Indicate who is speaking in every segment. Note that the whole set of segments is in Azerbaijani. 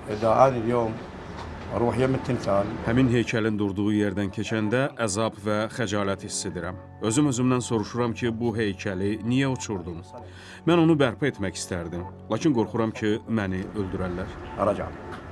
Speaker 1: إذا أنا اليوم أروح يم التمثال.
Speaker 2: Həmin heykəlin durduğu yerdən keçəndə əzab və xəcalət hiss edirəm. Özümdən soruşuram ki, bu heykəli niyə uçurdum? Mən onu bərpa etmək istərdim, lakin qorxuram ki, məni öldürərlər.
Speaker 1: رجع.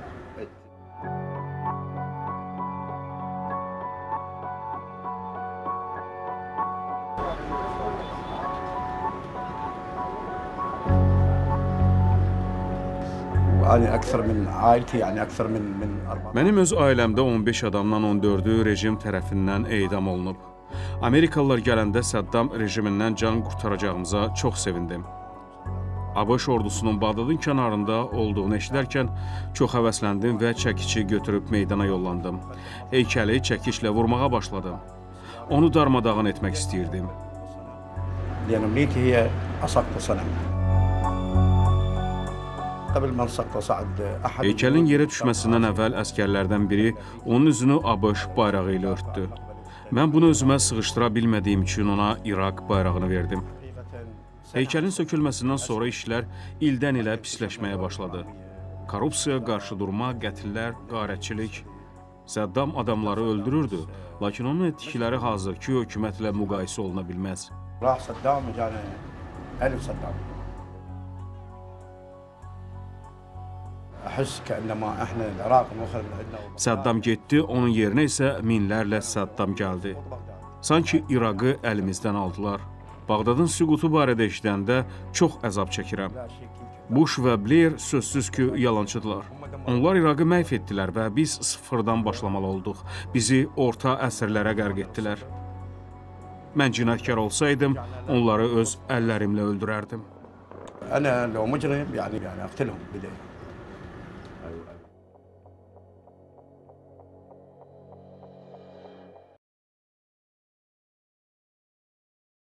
Speaker 1: وأنا أكثر من عائلتي يعني أكثر من 4.
Speaker 2: Mənim öz ailəmdə 15 adamdan 14-ü rejim tərəfindən edam olunub. Amerikalılar gələndə Səddam rejimindən can qurtaracağımıza çox sevindim. ABŞ ordusunun Bağdadın kənarında olduğunu eşidərkən çox həvəsləndim və çəkici götürüb meydana yollandım. Heykəli çəkişlə vurmağa başladım. Onu darmadağın etmək istəyirdim.
Speaker 1: لأن أمنيتي هي أسقط صنم. قبل ما نسقط صعد أحد.
Speaker 2: Heykəlin yerə düşməsindən əvvəl əsgərlərdən biri onun üzünü ABŞ bayrağı ilə örtdü. Mən bunu özümə sığışdıra bilmədiyim üçün ona İraq bayrağını verdim. Heykəlin sökülməsindən sonra işlər ildən ilə pisləşməyə başladı. Korrupsiya, qarşı durma, qətllər, qarətçilik. Səddam adamları öldürürdü, lakin onun etdikləri hazırki hökumətlə müqayisə oluna bilməz.
Speaker 1: راح صدام وجانا ألف صدام. أحس كأنما إحنا العراق المخرج عندنا.
Speaker 2: Səddam getdi, onun yerinə isə minlərlə Səddam gəldi. Sanki İraqı əlimizdən aldılar. Bağdadın süqutu barədə eşidəndə çox əzab çəkirəm. Bush və Blair sözsüz ki, yalançıdılar. Onlar İraqı məhv etdilər və biz sıfırdan başlamalı olduq. Bizi orta əsrlərə qərq etdilər. Mən cinayətkar olsaydım, onları öz əllərimlə öldürərdim.
Speaker 1: أنا لو مجرم يعني أقتلهم بدي.